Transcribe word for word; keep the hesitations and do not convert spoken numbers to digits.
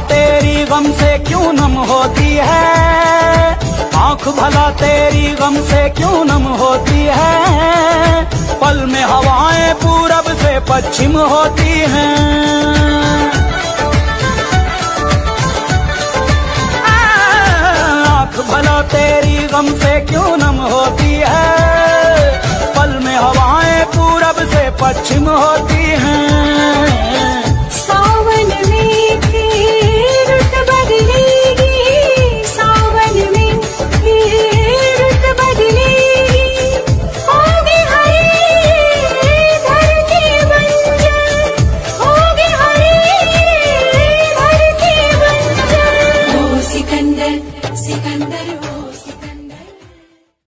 तेरी गम से क्यों नम होती है, आंख भला तेरी गम से क्यों नम होती है। पल में हवाएं पूरब से पश्चिम होती हैं, आंख भला तेरी गम से क्यों नम होती है। पल में हवाएं पूरब से पश्चिम होती हैं।